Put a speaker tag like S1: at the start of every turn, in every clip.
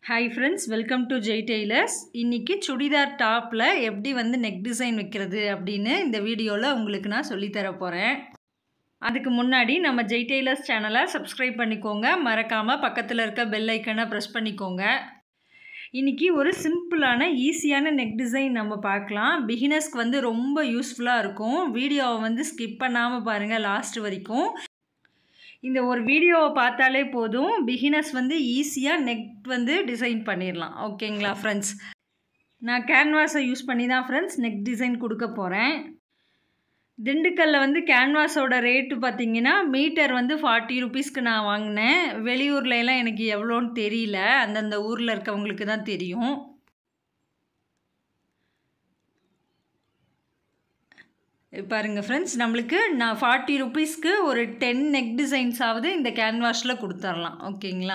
S1: Hi friends, welcome to J Tailors. இன்னைக்கு சுடிதார் டாப்ல எப்படி நெக் டிசைன் வைக்கிறது அப்படினு இந்த வீடியோல உங்களுக்கு நான் சொல்லி தர போறேன். அதுக்கு முன்னாடி நம்ம J Tailors சேனலை சப்ஸ்கிரைப் பண்ணிக்கோங்க. மறக்காம பக்கத்துல இருக்க பெல் ஐகானை பிரஸ் பண்ணிக்கோங்க. இன்னைக்கு ஒரு சிம்பிளான ஈஸியான நெக் டிசைன் நம்ம பார்க்கலாம். பிகினர்ஸ்க்கு ரொம்ப யூஸ்ஃபுல்லா இருக்கும். வீடியோவை ஸ்கிப் பண்ணாம பாருங்க லாஸ்ட் வரைக்கும். இந்த ஒரு வீடியோவை பார்த்தாலே போதும் பிகினர்ஸ் ஈஸியாக நெக் டிசைன் பண்ணிடலாம். ஓகேங்களா ஃப்ரெண்ட்ஸ்? நான் கேன்வாஸை யூஸ் பண்ணி தான் ஃப்ரெண்ட்ஸ் நெக் டிசைன் கொடுக்க போகிறேன். திண்டுக்கல்லில் கேன்வாஸோட ரேட்டு பார்த்திங்கன்னா மீட்டர் 40 ருபீஸ்க்கு நான் வாங்கினேன். வெளியூர்லலாம் எனக்கு எவ்வளோன்னு தெரியல, அந்தந்த ஊரில் இருக்கவங்களுக்கு தான் தெரியும். பாருங்கள் ஃப்ரெண்ட்ஸ், நம்மளுக்கு நான் 40 ருபீஸ்க்கு ஒரு 10 நெக் டிசைன்ஸாவது இந்த கேன்வாஸில் கொடுத்துர்லாம். ஓகேங்களா?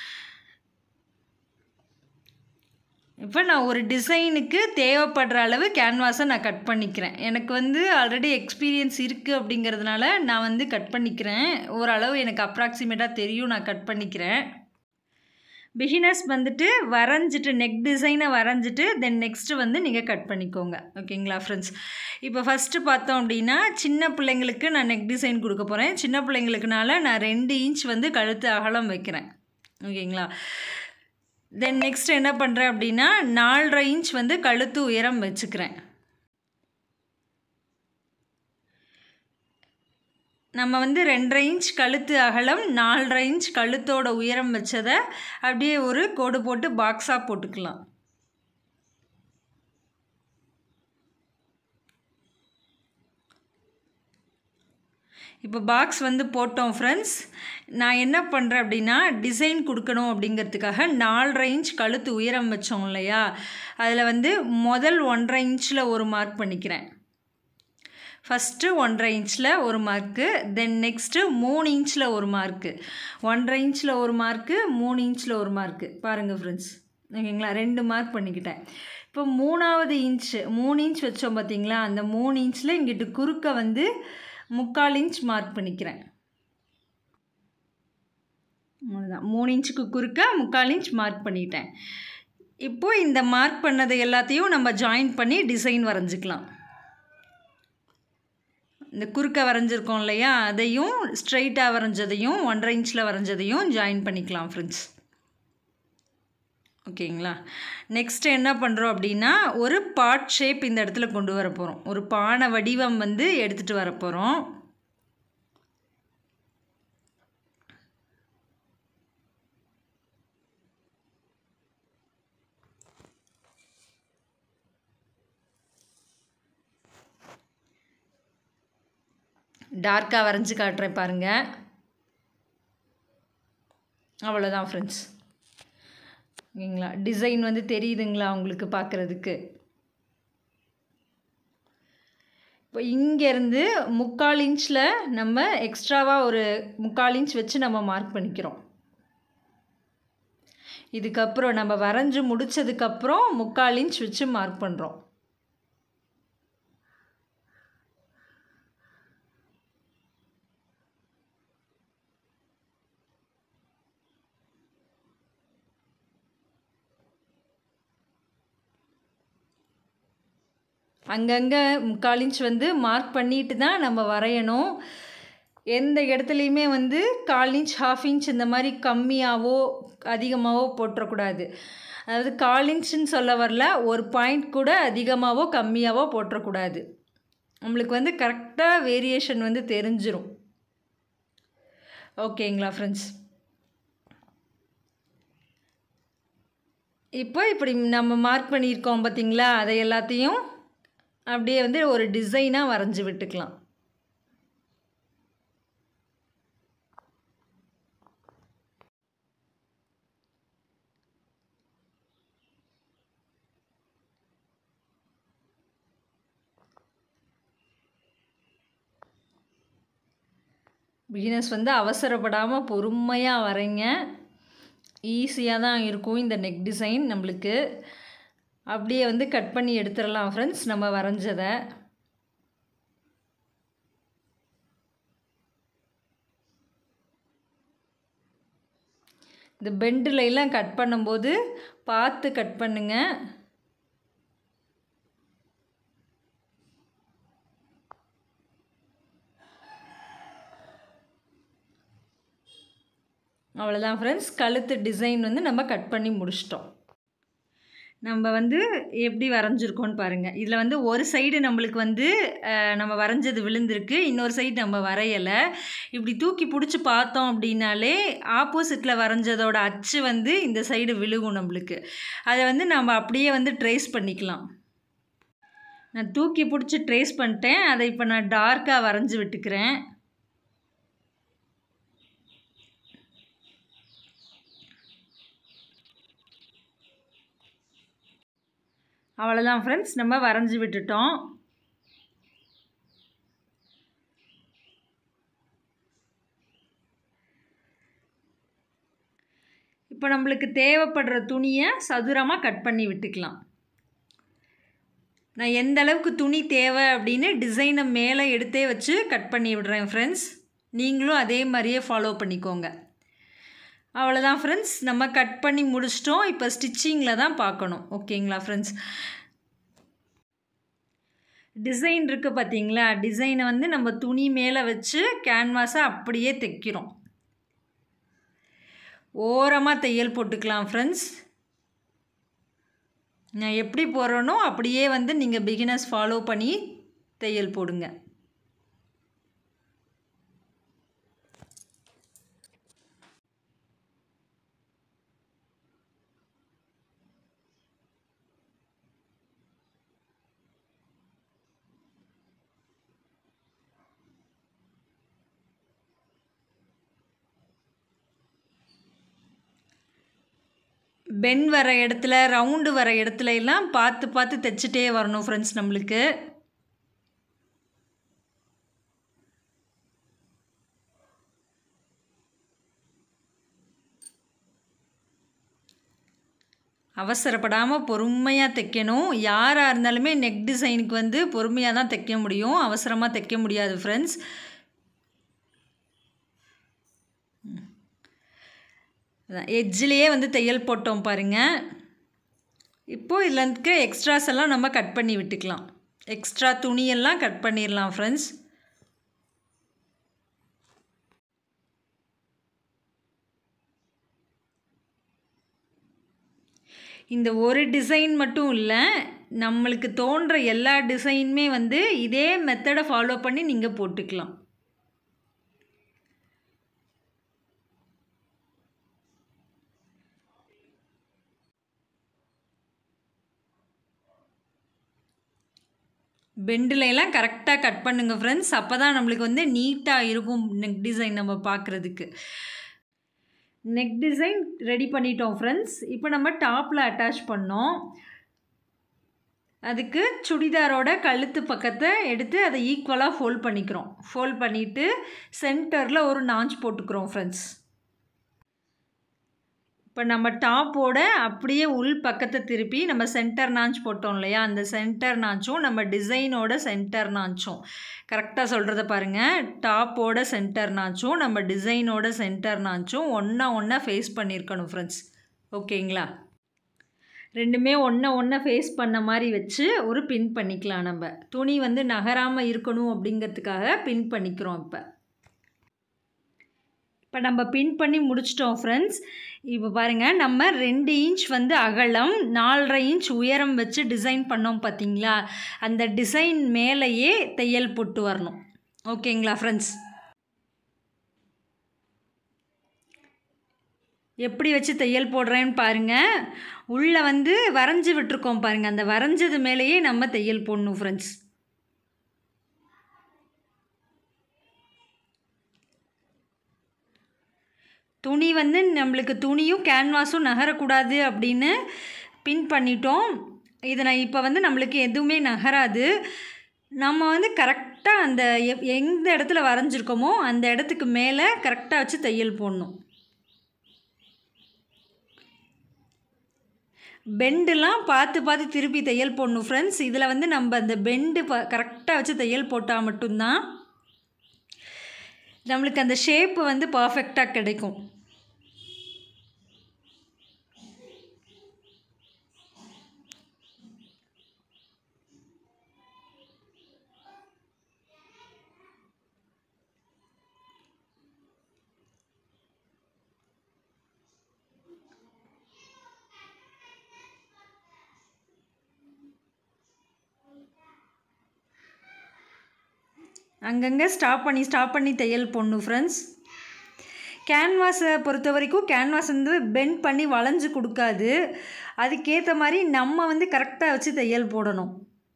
S1: இப்போ நான் ஒரு டிசைனுக்கு தேவைப்படுற அளவு கேன்வாஸை நான் கட் பண்ணிக்கிறேன். எனக்கு ஆல்ரெடி எக்ஸ்பீரியன்ஸ் இருக்குது அப்படிங்கிறதுனால நான் கட் பண்ணிக்கிறேன். ஓரளவு எனக்கு அப்ராக்சிமேட்டாக தெரியும், நான் கட் பண்ணிக்கிறேன். பிகினர்ஸ் வரைஞ்சிட்டு நெக் டிசைனை வரைஞ்சிட்டு தென் நெக்ஸ்ட்டு நீங்கள் கட் பண்ணிக்கோங்க. ஓகேங்களா ஃப்ரெண்ட்ஸ்? இப்போ ஃபஸ்ட்டு பார்த்தோம் அப்படின்னா சின்ன பிள்ளைங்களுக்கு நான் நெக் டிசைன் கொடுக்க போகிறேன். சின்ன பிள்ளைங்களுக்குனால நான் 2 இன்ச் கழுத்து அகலம் வைக்கிறேன். ஓகேங்களா? தென் நெக்ஸ்ட் என்ன பண்ணுறேன் அப்படின்னா 4.5 இன்ச் கழுத்து உயரம் வச்சுக்கிறேன். நம்ம 2.5 இன்ச் கழுத்து அகலம் 4.5 இன்ச் கழுத்தோட உயரம் வச்சதை அப்படியே ஒரு கோடு போட்டு பாக்ஸாக போட்டுக்கலாம். இப்போ பாக்ஸ் போட்டோம் ஃப்ரெண்ட்ஸ். நான் என்ன பண்ணுறேன் அப்படின்னா டிசைன் கொடுக்கணும் அப்படிங்கிறதுக்காக 4.5 இன்ச் கழுத்து உயரம் வச்சோம் இல்லையா, அதில் முதல் 1.5 இன்ச்சில் ஒரு மார்க் பண்ணிக்கிறேன். ஃபஸ்ட்டு 1.5 இன்ச்சில் ஒரு மார்க்கு, தென் நெக்ஸ்ட்டு 3 இன்ச்சில் ஒரு மார்க்கு, 1.5 இன்ச்சில் ஒரு மார்க்கு, 3 இன்ச்சில் ஒரு மார்க்கு. பாருங்கள் ஃப்ரெண்ட்ஸ், ஓகேங்களா? 2 மார்க் பண்ணிக்கிட்டேன். இப்போ 3வது இன்ச்சு 3 இன்ச் வச்சோம் பார்த்தீங்களா, அந்த 3 இன்ச்சில் இங்கிட்டு குறுக்க 3/4 இன்ச் மார்க் பண்ணிக்கிறேன். அவ்வளோதான், 3 இன்ச்சுக்கு குறுக்க 3/4 இன்ச் மார்க் பண்ணிட்டேன். இப்போது இந்த மார்க் பண்ணதை எல்லாத்தையும் நம்ம ஜாயின் பண்ணி டிசைன் வரைஞ்சிக்கலாம். இந்த குறுக்க வரைஞ்சிருக்கோம் இல்லையா, அதையும் ஸ்ட்ரைட்டாக வரைஞ்சதையும் 1.5 இன்ச்சில் வரைஞ்சதையும் ஜாயின் பண்ணிக்கலாம் ஃப்ரெண்ட்ஸ். ஓகேங்களா? நெக்ஸ்ட்டு என்ன பண்ணுறோம் அப்படின்னா ஒரு பாட் ஷேப் இந்த இடத்துல கொண்டு வர போகிறோம். ஒரு பானை வடிவம் எடுத்துகிட்டு வர போகிறோம். டார்க்காக வரைஞ்சி காட்டுறேன் பாருங்கள். அவ்வளோதான் ஃப்ரெண்ட்ஸ். ஓகேங்களா? டிசைன் தெரியுதுங்களா உங்களுக்கு பார்க்குறதுக்கு? இப்போ இங்கேருந்து 3/4 இன்ச்சில் நம்ம எக்ஸ்ட்ராவாக ஒரு 3/4 இன்ச் வச்சு நம்ம மார்க் பண்ணிக்கிறோம். இதுக்கப்புறம் நம்ம வரைஞ்சி முடித்ததுக்கப்புறம் 3/4 இன்ச் வச்சு மார்க் பண்ணுறோம். அங்கங்கே 3/4 இன்ச் மார்க் பண்ணிட்டு தான் நம்ம வரையணும். எந்த இடத்துலையுமே 1/4 இன்ச் 1/2 இன்ச் இந்த மாதிரி கம்மியாகவோ அதிகமாகவோ போட்டுறக்கூடாது. அதாவது 1/4 இன்ச்சுன்னு சொல்ல வரல, ஒரு பாயிண்ட் கூட அதிகமாகவோ கம்மியாகவோ போட்டுறக்கூடாது. நம்மளுக்கு கரெக்டாக வேரியேஷன் தெரிஞ்சிரும். ஓகேங்களா ஃப்ரெண்ட்ஸ்? இப்போ இப்படி நம்ம மார்க் பண்ணியிருக்கோம் பார்த்தீங்களா, அதை எல்லாத்தையும் அப்படியே ஒரு டிசைனாக வரைஞ்சி விட்டுக்கலாம். பிகினர்ஸ் அவசரப்படாமல் பொறுமையாக வரைங்க. ஈஸியாக தான் இருக்கும் இந்த நெக் டிசைன். நம்மளுக்கு அப்படியே கட் பண்ணி எடுத்துடலாம் ஃப்ரெண்ட்ஸ் நம்ம வரைஞ்சதை. இந்த பெண்டில் எல்லாம் கட் பண்ணும்போது பார்த்து கட் பண்ணுங்க. அவ்வளோதான் ஃப்ரெண்ட்ஸ், கழுத்து டிசைன் வந்து நம்ம கட் பண்ணி முடிச்சிட்டோம். நம்ம வந்து எப்படி வரைஞ்சிருக்கோன்னு பாருங்கள். இதில் வந்து ஒரு சைடு நம்மளுக்கு வந்து நம்ம வரைஞ்சது விழுந்திருக்கு, இன்னொரு சைடு நம்ம வரையலை. இப்படி தூக்கி பிடிச்சி பார்த்தோம் அப்படின்னாலே ஆப்போசிட்டில் வரைஞ்சதோட அச்சு வந்து இந்த சைடு விழுகும் நம்மளுக்கு. அதை வந்து நம்ம அப்படியே வந்து ட்ரேஸ் பண்ணிக்கலாம். நான் தூக்கி பிடிச்சி ட்ரேஸ் பண்ணிட்டேன். அதை இப்போ நான் டார்க்காக வரைஞ்சி விட்டுக்கிறேன். அவ்வளோதான் ஃப்ரெண்ட்ஸ், நம்ம வரைஞ்சி விட்டுட்டோம். இப்போ நம்மளுக்கு தேவைப்படுற துணியை சதுரமாக கட் பண்ணி விட்டுக்கலாம். நான் எந்த அளவுக்கு துணி தேவை அப்படின்னு டிசைனை மேலே எடுத்தே வச்சு கட் பண்ணி விடுறேன் ஃப்ரெண்ட்ஸ். நீங்களும் அதே மாதிரியே ஃபாலோ பண்ணிக்கோங்க. அவ்வளோதான் ஃப்ரெண்ட்ஸ், நம்ம கட் பண்ணி முடிச்சிட்டோம். இப்போ ஸ்டிச்சிங்கில் தான் பார்க்கணும். ஓகேங்களா ஃப்ரெண்ட்ஸ்? டிசைன் இருக்குது பார்த்தீங்களா? டிசைனை வந்து நம்ம துணி மேலே வச்சு கேன்வாஸை அப்படியே தைக்கிறோம். ஓரமாக தையல் போட்டுக்கலாம் ஃப்ரெண்ட்ஸ். நான் எப்படி போடுறேனோ அப்படியே வந்து நீங்கள் பிகினர்ஸ் ஃபாலோ பண்ணி தையல் போடுங்க. பென் வர இடத்துல, ரவுண்டு வர இடத்துல எல்லாம் பார்த்து பார்த்து தைச்சிட்டே வரணும் ஃப்ரெண்ட்ஸ் நம்மளுக்கு. அவசரப்படாமல் பொறுமையாக தைக்கணும். யாராக இருந்தாலுமே நெக் டிசைனுக்கு வந்து பொறுமையாக தான் தைக்க முடியும், அவசரமாக தைக்க முடியாது ஃப்ரெண்ட்ஸ். எட்ஜிலேயே வந்து தையல் போட்டோம் பாருங்கள். இப்போது இதில் இருக்க எக்ஸ்ட்ராஸ் எல்லாம் நம்ம கட் பண்ணி விட்டுக்கலாம். எக்ஸ்ட்ரா துணியெல்லாம் கட் பண்ணிடலாம் ஃப்ரெண்ட்ஸ். இந்த ஒரு டிசைன் மட்டும் இல்லை, நம்மளுக்கு தோன்ற எல்லா டிசைனுமே வந்து இதே மெத்தடை ஃபாலோ பண்ணி நீங்கள் போட்டுக்கலாம். பெண்டில் எல்லாம் கரெக்டாக கட் பண்ணுங்க ஃப்ரெண்ட்ஸ். அப்போ தான் நம்மளுக்கு வந்து நீட்டாக இருக்கும் நெக் டிசைன் நம்ம பார்க்குறதுக்கு. நெக் டிசைன் ரெடி பண்ணிட்டோம் ஃப்ரெண்ட்ஸ். இப்போ நம்ம டாப்பில் அட்டாச் பண்ணோம். அதுக்கு சுடிதாரோட கழுத்து பக்கத்தை எடுத்து அதை ஈக்குவலாக ஃபோல்ட் பண்ணிக்கிறோம். ஃபோல்ட் பண்ணிவிட்டு சென்டரில் ஒரு நாஞ்ச் போட்டுக்கிறோம் ஃப்ரெண்ட்ஸ். இப்போ நம்ம டாப்போட அப்படியே உள் பக்கத்தை திருப்பி நம்ம சென்டர் நாஞ்ச் போட்டோம் இல்லையா, அந்த சென்டர் நாஞ்சும் நம்ம டிசைனோட சென்டர் நாஞ்சும் கரெக்டாக சொல்கிறத பாருங்கள். டாப்போட சென்டர் நாஞ்சும் நம்ம டிசைனோட சென்டர் நாஞ்சும் ஒன்றா ஃபேஸ் பண்ணியிருக்கணும் ஃப்ரெண்ட்ஸ். ஓகேங்களா? ரெண்டுமே ஒன்றா ஃபேஸ் பண்ண மாதிரி வச்சு ஒரு பின் பண்ணிக்கலாம். நம்ம துணி வந்து நகராமல் இருக்கணும் அப்படிங்கிறதுக்காக பின் பண்ணிக்கிறோம். இப்போ நம்ம பின் பண்ணி முடிச்சிட்டோம் ஃப்ரெண்ட்ஸ். இப்போ பாருங்கள், நம்ம 2 இன்ச் வந்து அகலம், 4.5 இன்ச் உயரம் வச்சு டிசைன் பண்ணோம் பார்த்தீங்களா? அந்த டிசைன் மேலேயே தையல் போட்டு வரணும். ஓகேங்களா ஃப்ரெண்ட்ஸ்? எப்படி வச்சு தையல் போடுறேன்னு பாருங்கள். உள்ளே வந்து வரைஞ்சி விட்டுருக்கோம் பாருங்கள், அந்த வரைஞ்சது மேலேயே நம்ம தையல் போடணும் ஃப்ரெண்ட்ஸ். துணி வந்து நம்மளுக்கு துணியும் கேன்வாஸும் நகரக்கூடாது அப்படின்னு பின் பண்ணிட்டோம். இதை நான் இப்போ வந்து நம்மளுக்கு எதுவுமே நகராது. நம்ம வந்து கரெக்டாக அந்த எந்த இடத்துல வரைஞ்சிருக்கோமோ அந்த இடத்துக்கு மேலே கரெக்டாக வச்சு தையல் போடணும். பெண்டுலாம் பார்த்து திருப்பி தையல் போடணும் ஃப்ரெண்ட்ஸ். இதில் வந்து நம்ம அந்த பெண்டு கரெக்டாக வச்சு தையல் போட்டால் மட்டும்தான் நம்மளுக்கு அந்த ஷேப்பு வந்து பர்ஃபெக்டாக கிடைக்கும். அங்கங்கே ஸ்டாப் பண்ணி தையல் போடணும் ஃப்ரெண்ட்ஸ். கேன்வாஸை பொறுத்த வரைக்கும் கேன்வாஸ் வந்து பெண்ட் பண்ணி வளைஞ்சு கொடுக்காது. அதுக்கேற்ற மாதிரி நம்ம வந்து கரெக்டாக வச்சு தையல் போடணும்.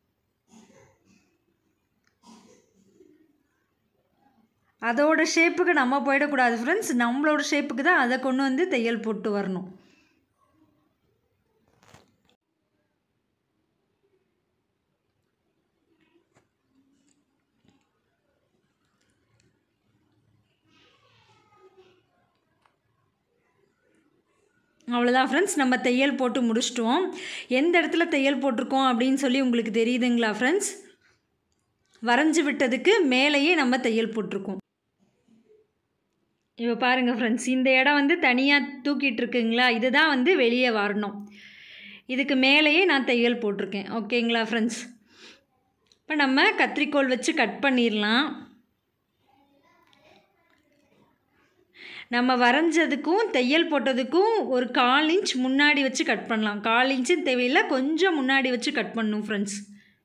S1: அதோட ஷேப்புக்கு நம்ம போயிடக்கூடாது ஃப்ரெண்ட்ஸ். நம்மளோட ஷேப்புக்கு தான் அதை கொண்டு வந்து தையல் போட்டு வரணும். அவ்வளோதான் ஃப்ரெண்ட்ஸ், நம்ம தையல் போட்டு முடிச்சிட்டோம். எந்த இடத்துல தையல் போட்டிருக்கோம் அப்படின்னு சொல்லி உங்களுக்கு தெரியுதுங்களா ஃப்ரெண்ட்ஸ்? வரைஞ்சி விட்டதுக்கு மேலேயே நம்ம தையல் போட்டிருக்கோம். இப்போ பாருங்கள் ஃப்ரெண்ட்ஸ், இந்த இடம் வந்து தனியாக தூக்கிட்டு இருக்குங்களா, இதுதான் வந்து வெளியே வரணும். இதுக்கு மேலேயே நான் தையல் போட்டிருக்கேன். ஓகேங்களா ஃப்ரெண்ட்ஸ்? இப்போ நம்ம கத்திரிக்கோல் வச்சு கட் பண்ணிடலாம். நம்ம வரைஞ்சதுக்கும் தையல் போட்டதுக்கும் ஒரு 1/4 இன்ச் முன்னாடி வச்சு கட் பண்ணலாம். 1/4 இன்ச்சு தேவையில்லை, கொஞ்சம் முன்னாடி வச்சு கட் பண்ணணும் ஃப்ரெண்ட்ஸ்.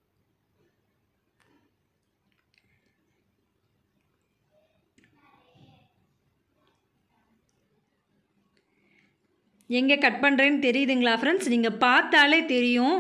S1: எங்கே கட் பண்ணுறேன்னு தெரியுதுங்களா ஃப்ரெண்ட்ஸ்? நீங்கள் பார்த்தாலே தெரியும்.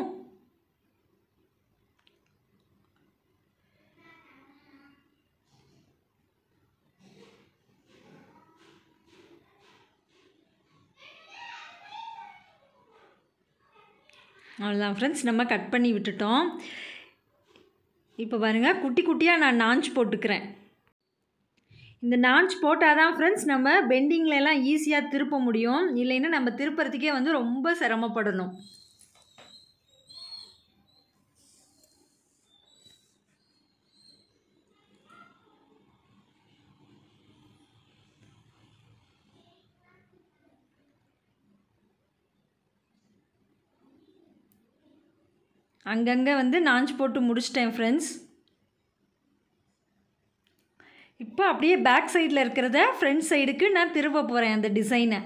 S1: அவ்வளோதான் ஃப்ரெண்ட்ஸ், நம்ம கட் பண்ணி விட்டுட்டோம். இப்போ பாருங்கள், குட்டி குட்டியாக நான் நாஞ்ச் போட்டுக்கிறேன். இந்த நாஞ்ச் போட்டால் தான் ஃப்ரெண்ட்ஸ் நம்ம பெண்டிங்லலாம் ஈஸியாக திருப்ப முடியும். இல்லைன்னா நம்ம திருப்புறதுக்கே வந்து ரொம்ப சிரமப்படணும். அங்கங்கே வந்து நாஞ்ச் போட்டு முடிச்சிட்டேன் ஃப்ரெண்ட்ஸ். இப்போ அப்படியே பேக் சைடில் இருக்கிறத ஃப்ரண்ட் சைடுக்கு நான் திருப்ப போகிறேன். அந்த டிசைனை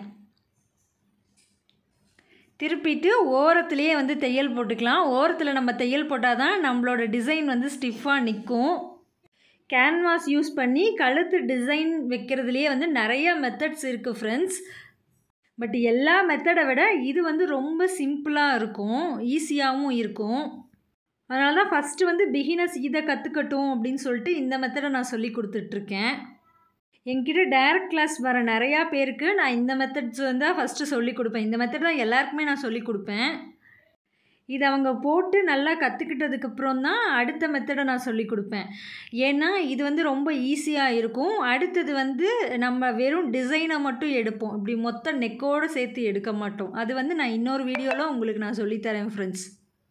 S1: திருப்பிட்டு ஓரத்துலேயே வந்து தையல் போட்டுக்கலாம். ஓரத்தில் நம்ம தையல் போட்டால் தான் நம்மளோட டிசைன் வந்து ஸ்டிஃபாக நிற்கும். கேன்வாஸ் யூஸ் பண்ணி கழுத்து டிசைன் வைக்கிறதுலேயே வந்து நிறைய மெத்தட்ஸ் இருக்குது ஃப்ரெண்ட்ஸ். பட் எல்லா மெத்தடை விட இது வந்து ரொம்ப சிம்பிளாக இருக்கும், ஈஸியாகவும் இருக்கும். அதனால தான் ஃபஸ்ட்டு வந்து பிகினர்ஸ் இதை கற்றுக்கட்டும் அப்படின்னு சொல்லிட்டு இந்த மெத்தடை நான் சொல்லி கொடுத்துட்ருக்கேன். என்கிட்ட டைரக்ட் கிளாஸ் வர நிறையா பேருக்கு நான் இந்த மெத்தட்ஸ் வந்து ஃபஸ்ட்டு சொல்லி கொடுப்பேன். இந்த மெத்தட் தான் எல்லாருக்குமே நான் சொல்லி கொடுப்பேன். இதை அவங்க போட்டு நல்லா கற்றுக்கிட்டதுக்கப்புறம் தான் அடுத்த மெத்தடை நான் சொல்லி கொடுப்பேன். ஏன்னா இது வந்து ரொம்ப ஈஸியாக இருக்கும். அடுத்தது வந்து நம்ம வெறும் டிசைனை மட்டும் எடுப்போம், இப்படி மொத்த நெக்கோடு சேர்த்து எடுக்க மாட்டோம். அது வந்து நான் இன்னொரு வீடியோவில் உங்களுக்கு நான் சொல்லித்தரேன் ஃப்ரெண்ட்ஸ்.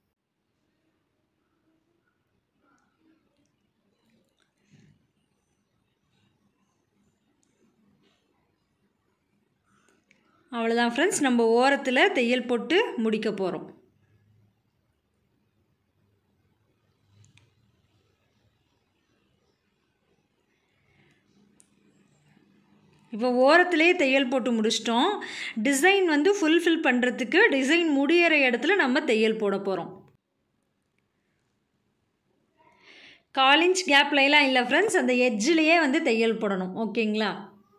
S1: அவ்வளோதான் ஃப்ரெண்ட்ஸ், நம்ம ஓரத்தில் தையல் போட்டு முடிக்க போகிறோம். இப்போ ஓரத்துலேயே தையல் போட்டு முடிச்சிட்டோம். டிசைன் வந்து ஃபுல்ஃபில் பண்ணுறதுக்கு டிசைன் முடியிற இடத்துல நம்ம தையல் போட போகிறோம். 1/4 இன்ச் கேப்லாம் இல்லை ஃப்ரெண்ட்ஸ், அந்த எட்ஜிலேயே வந்து தையல் போடணும். ஓகேங்களா?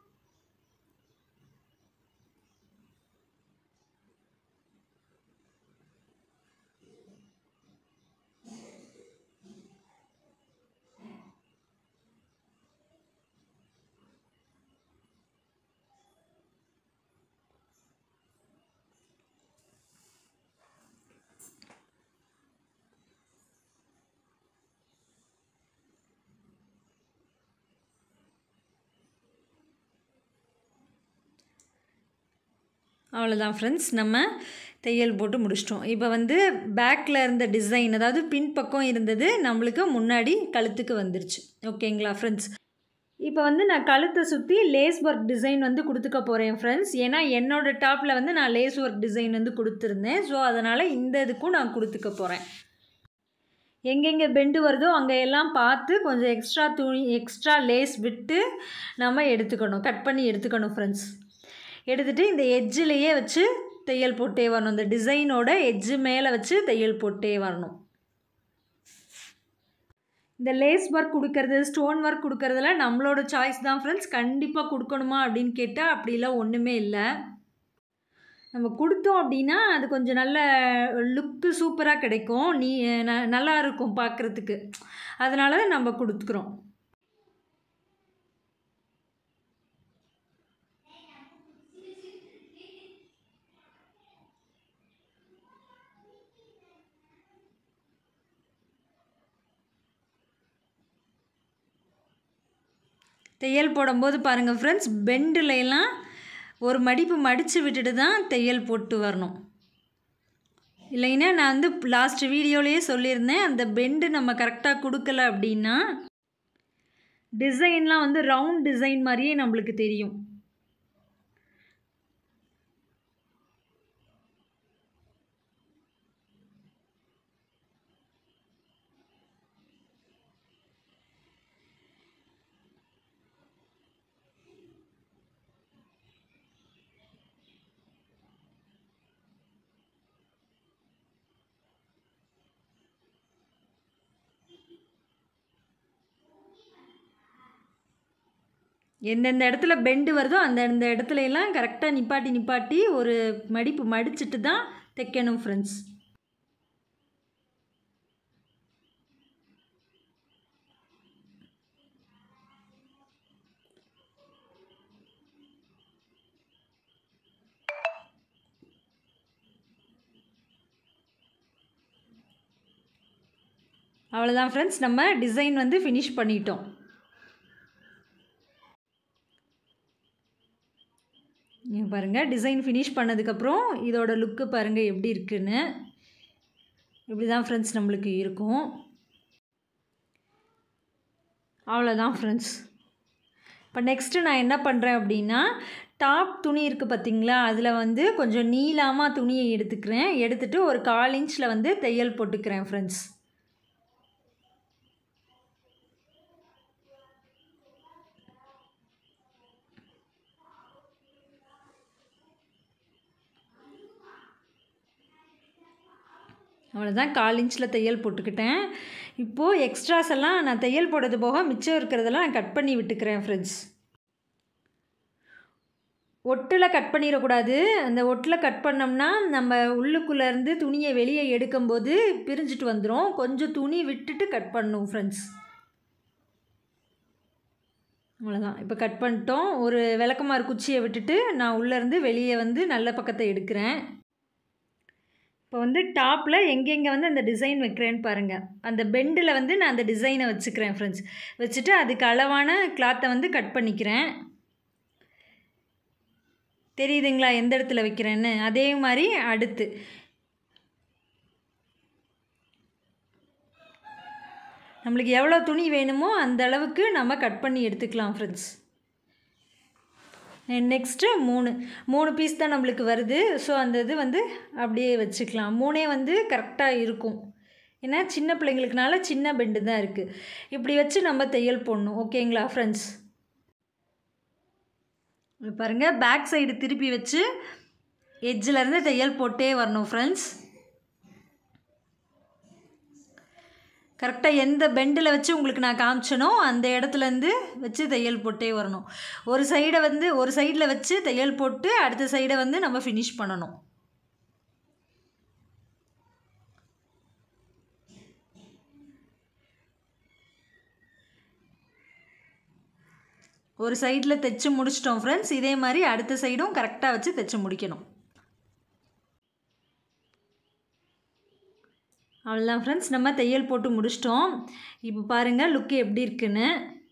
S1: அவ்வளோதான் ஃப்ரெண்ட்ஸ், நம்ம தையல் போட்டு முடிச்சிட்டோம். இப்போ வந்து பேக்கில் இருந்த டிசைன், அதாவது பின்பக்கம் இருந்தது நம்மளுக்கு முன்னாடி கழுத்துக்கு வந்துருச்சு. ஓகேங்களா ஃப்ரெண்ட்ஸ்? இப்போ வந்து நான் கழுத்தை சுற்றி லேஸ் ஒர்க் டிசைன் வந்து கொடுத்துக்க போகிறேன் ஃப்ரெண்ட்ஸ். ஏன்னா என்னோடய டாப்பில் வந்து நான் லேஸ் ஒர்க் டிசைன் வந்து கொடுத்துருந்தேன். ஸோ அதனால் இந்த இதுக்கும் நான் கொடுத்துக்க போகிறேன். எங்கெங்கே பெண்டு வருதோ அங்கே எல்லாம் பார்த்து கொஞ்சம் எக்ஸ்ட்ரா துணி, எக்ஸ்ட்ரா லேஸ் விட்டு நம்ம எடுத்துக்கணும், கட் பண்ணி எடுத்துக்கணும் ஃப்ரெண்ட்ஸ். எடுத்துகிட்டு இந்த எட்ஜிலேயே வச்சு தையல் போட்டே வரணும். இந்த டிசைனோட எட்ஜு மேலே வச்சு தையல் போட்டே வரணும். இந்த லேஸ் ஒர்க் கொடுக்கறது, ஸ்டோன் ஒர்க் கொடுக்கறதெல்லாம் நம்மளோட சாய்ஸ் தான் ஃப்ரெண்ட்ஸ். கண்டிப்பாக கொடுக்கணுமா அப்படின்னு கேட்டால் அப்படிலாம் ஒன்றுமே இல்லை. நம்ம கொடுத்தோம் அப்படின்னா அது கொஞ்சம் நல்ல லுக்கு சூப்பராக கிடைக்கும். நல்லா இருக்கும் பார்க்குறதுக்கு. அதனால தான் நம்ம கொடுத்துக்கிறோம். தையல் போடும்போது பாருங்கள் ஃப்ரெண்ட்ஸ், பெண்டுலாம் ஒரு மடிப்பு மடித்து விட்டுட்டு தான் தையல் போட்டு வரணும். இல்லைன்னா நான் வந்து லாஸ்ட் வீடியோலேயே சொல்லியிருந்தேன், அந்த பெண்டு நம்ம கரெக்டாக கொடுக்கல அப்படின்னா டிசைன்லாம் வந்து ரவுண்ட் டிசைன் மாதிரியே நம்மளுக்கு தெரியும். எந்தெந்த இடத்துல பெண்டு வருதோ அந்த இடத்துல எல்லாம் கரெக்டாக நிப்பாட்டி ஒரு மடிப்பு மடிச்சுட்டு தான் தைக்கணும் ஃப்ரெண்ட்ஸ். அவ்வளோதான் ஃப்ரெண்ட்ஸ், நம்ம டிசைன் வந்து ஃபினிஷ் பண்ணிட்டோம். நீங்கள் பாருங்கள், டிசைன் ஃபினிஷ் பண்ணதுக்கப்புறம் இதோட லுக்கு பாருங்கள் எப்படி இருக்குன்னு. இப்படி தான் ஃப்ரெண்ட்ஸ் நம்மளுக்கு இருக்கும். அவ்வளோதான் ஃப்ரெண்ட்ஸ். இப்போ நெக்ஸ்ட்டு நான் என்ன பண்ணுறேன் அப்படின்னா, டாப் துணி இருக்குது பார்த்திங்களா, அதில் வந்து கொஞ்சம் நீளமாக துணியை எடுத்துட்டு ஒரு 1/4 இன்ச்சில் வந்து தையல் போட்டுக்கிறேன் ஃப்ரெண்ட்ஸ். அவ்வளோதான், 1/4 இன்ச்சில் தையல் போட்டுக்கிட்டேன். இப்போது எக்ஸ்ட்ராஸ் எல்லாம் நான் தையல் போடுறது போக மிச்சம் இருக்கிறதெல்லாம் நான் கட் பண்ணி விட்டுக்கிறேன் ஃப்ரெண்ட்ஸ். ஒட்டில் கட் பண்ணிடக்கூடாது. அந்த ஒட்டில் கட் பண்ணோம்னா நம்ம உள்ளுக்குள்ளேருந்து துணியை வெளியே எடுக்கும்போது பிரிஞ்சுட்டு வந்துடும். கொஞ்சம் துணி விட்டுட்டு கட் பண்ணணும் ஃப்ரெண்ட்ஸ். அவ்வளோதான், இப்போ கட் பண்ணிட்டோம். ஒரு விளக்கமாறு குச்சியை விட்டுட்டு நான் உள்ளேருந்து வெளியே வந்து நல்ல பக்கத்தை எடுக்கிறேன். இப்போ வந்து டாப்பில் எங்கெங்கே வந்து அந்த டிசைன் வைக்கிறேன்னு பாருங்கள். அந்த பெண்டில் வந்து நான் அந்த டிசைனை வச்சுக்கிறேன் ஃப்ரெண்ட்ஸ். வச்சுட்டு அதுக்கு அளவான கிளாத்தை வந்து கட் பண்ணிக்கிறேன். தெரியுதுங்களா எந்த இடத்துல வைக்கிறேன்னு? அதே மாதிரி அடுத்து நம்மளுக்கு எவ்வளோ துணி வேணுமோ அந்த அளவுக்கு நம்ம கட் பண்ணி எடுத்துக்கலாம் ஃப்ரெண்ட்ஸ். நெக்ஸ்ட்டு 3 பீஸ் தான் நம்மளுக்கு வருது. ஸோ அந்த இது வந்து அப்படியே வச்சுக்கலாம். 3 வந்து கரெக்டாக இருக்கும். ஏன்னா சின்ன பிள்ளைங்களுக்குனால சின்ன பெண்டு தான் இருக்குது. இப்படி வச்சு நம்ம தையல் போடணும். ஓகேங்களா ஃப்ரெண்ட்ஸ்? பாருங்கள், பேக் சைடு திருப்பி வச்சு எட்ஜிலேருந்து தையல் போட்டே வரணும் ஃப்ரெண்ட்ஸ். கரெக்டாக எந்த பெண்டில் வச்சு உங்களுக்கு நான் காமிச்சனோ அந்த இடத்துலேருந்து வச்சு தையல் போட்டே வரணும். ஒரு சைடில் வச்சு தையல் போட்டு அடுத்த சைடை வந்து நம்ம ஃபினிஷ் பண்ணணும். ஒரு சைடில் தைச்சு முடிச்சிட்டோம் ஃப்ரெண்ட்ஸ். இதே மாதிரி அடுத்த சைடும் கரெக்டாக வச்சு தைச்சு முடிக்கணும். அவ்வளோதான் ஃப்ரெண்ட்ஸ், நம்ம தையல் போட்டு முடிச்சிட்டோம். இப்போ பாருங்கள் லுக்கு எப்படி இருக்குன்னு.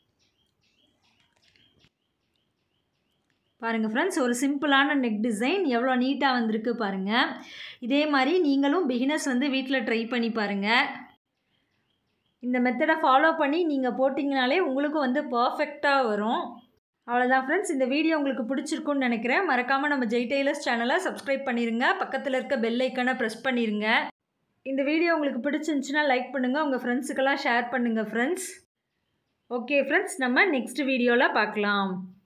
S1: பாருங்கள் ஃப்ரெண்ட்ஸ், ஒரு சிம்பிளான நெக் டிசைன் எவ்வளோ நீட்டாக வந்திருக்கு பாருங்கள். இதே மாதிரி நீங்களும் பிகினர்ஸ் வந்து வீட்டில் ட்ரை பண்ணி பாருங்கள். இந்த மெத்தடை ஃபாலோ பண்ணி நீங்கள் போட்டிங்கனாலே உங்களுக்கும் வந்து பர்ஃபெக்டாக வரும். அவ்வளோதான் ஃப்ரெண்ட்ஸ், இந்த வீடியோ உங்களுக்கு பிடிச்சிருக்குன்னு நினைக்கிறேன். மறக்காமல் நம்ம ஜெய் டெய்லர்ஸ் சேனலை சப்ஸ்கிரைப் பண்ணிடுங்க. பக்கத்தில் இருக்க பெல் ஐக்கானை ப்ரெஸ் பண்ணிடுங்க. இந்த வீடியோ உங்களுக்கு பிடிச்சிருந்துச்சுன்னா லைக் பண்ணுங்கள். உங்கள் ஃப்ரெண்ட்ஸுக்கெல்லாம் ஷேர் பண்ணுங்கள் ஃப்ரெண்ட்ஸ். ஓகே ஃப்ரெண்ட்ஸ், நம்ம நெக்ஸ்ட் வீடியோவில் பார்க்கலாம்.